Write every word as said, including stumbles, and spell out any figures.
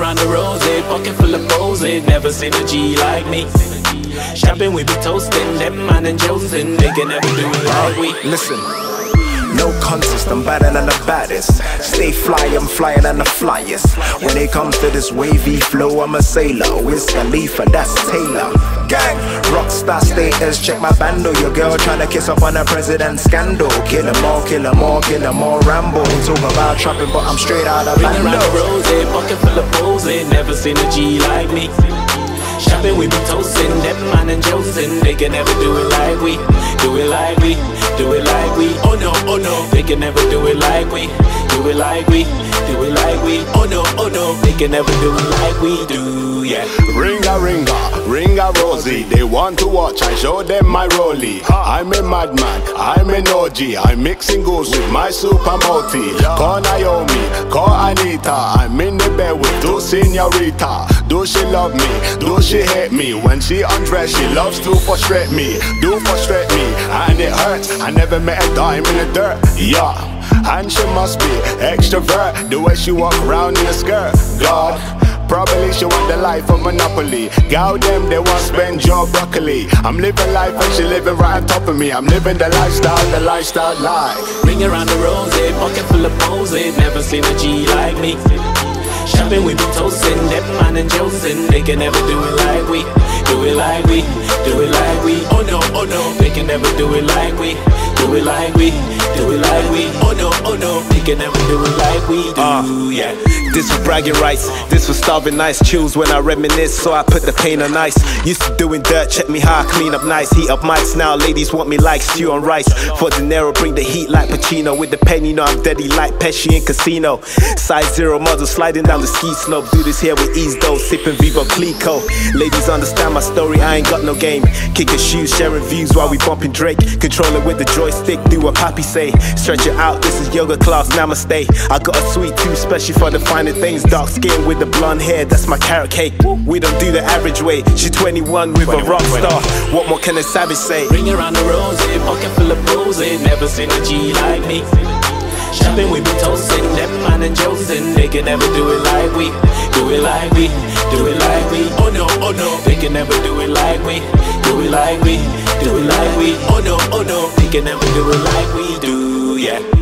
around the rose, pocket full of poses. Never seen a G like me. Shopping, we be toasting, them man and Josin. They can never do it like we. Listen, no contest, I'm better than the baddest. Stay fly, I'm flyer than the flyest. When it comes to this wavy flow, I'm a sailor. Wiz Khalifa, that's Taylor. Gang, rockstar status, check my bando. Your girl tryna kiss up on a president scandal. Kill 'em all, kill 'em all, kill 'em all, Rambo. Talk about trapping, but I'm straight out of Ring around the bando. rose, pocket full of poses. Never seen a G like me. Shopping, we be toasting, them man and Josin. They can never do it like we. Do it like we, do it like we. Oh no, oh no, they can never do it like we. Do it like we, do it like we. Oh no, oh no, they can never do it like we do, yeah. Ringa ringa, ringa Rosie. They want to watch, I show them my rollie. I'm a madman, I'm an O G. I'm mixing goals with my super multi. Call Naomi, call Anita. I'm in the bed with two señorita. Do she love me? Do she hate me? When she undress, she loves to frustrate me. Do frustrate me, and it hurts. I never met a dime in the dirt, yeah. And she must be extrovert, the way she walk around in a skirt. God, probably she want the life of Monopoly. Gal them, they want spend your broccoli. I'm living life and she living right on top of me. I'm living the lifestyle, the lifestyle life. Ring around the rose, pocket full of poses. Never seen a G like me. Shopping, we be toasting, them man and Josin. They can never do it like we. Do it like we, do it like we. Oh no, oh no, they can never do it like we. Do it like we, do it like we. Oh no, oh no, they can never do it like we do, uh, yeah. This was bragging rights, this was starving nice. Chills when I reminisce, so I put the pain on ice. Used to doing dirt, check me how I clean up nice. Heat up mics, now ladies want me like stew on rice. For De Niro, bring the heat like Pacino. With the pen, you know I'm deadly like Pesci in Casino. Size zero model, sliding down the ski slope. Do this here with ease though, sipping Vivo Clico. Ladies understand my story, I ain't got no game. Kicking shoes, sharing views while we bumping Drake. Controlling with the joystick, do what Papi say. Stretch it out, this is yoga class, namaste. I got a sweet tooth, special for the finer things. Dark skin with the blonde hair, that's my carrot cake. We don't do the average way, she twenty-one with a rock star. What more can a savage say? Ring around the rose, pocket full of poses. Never seen a G like me. Shopping, we be toasting, them man and Josin. They can never do it like we. Do it like we, do it like we. Oh no, oh no, they can never do it like we. Do it like we, do it like we. Oh no, oh no, they can never do it like we do, yeah.